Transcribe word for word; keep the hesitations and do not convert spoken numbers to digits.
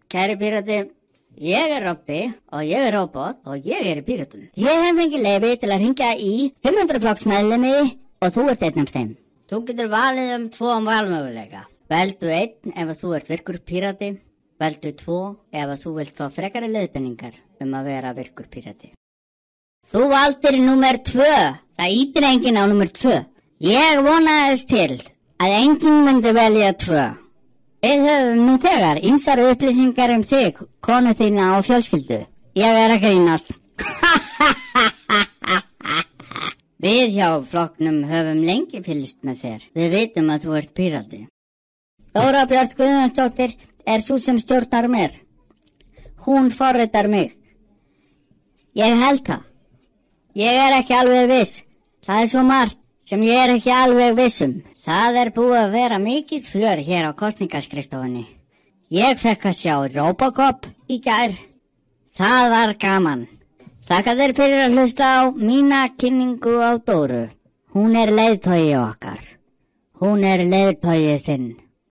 Kæri pírati, ég er Robbi og ég er robot og ég er í píratum. Ég hef fengið leyfi til að hringja í fimm hundruð flokksmeðlimi og þú ert einn af þeim. Þú getur valið um tvo valmöguleika. Veldu einn ef að þú ert virkur pírati. Veldu tvo ef að þú vilt fá frekari leiðbeiningar um að vera virkur pírati. Þú valdir númer tvö. Það ítir enginn á númer tvö. Ég vonaðist til að enginn myndi velja tvö. Við höfum nú þegar ýmsar upplýsingar um þig, konu þína og fjölskyldu. Ég er að grínast. Við hjá flokknum höfum lengi fylgst með þér. Við vitum að þú ert pírati. Þóra Björt Guðjónsdóttir er sú sem stjórnar mér. Hún forritar mig. Ég held það. Ég er ekki alveg viss. Það er svo margt sem ég er ekki alveg viss um. Það er búið að vera mikið fjör hér á kosningaskrifstofunni. Ég fekk að sjá Robocop í gær. Það var gaman. Þakka þér fyrir að hlusta á mína kynningu á Dóru. Hún er leiðtogi okkar. Hún er leiðtogi þinn.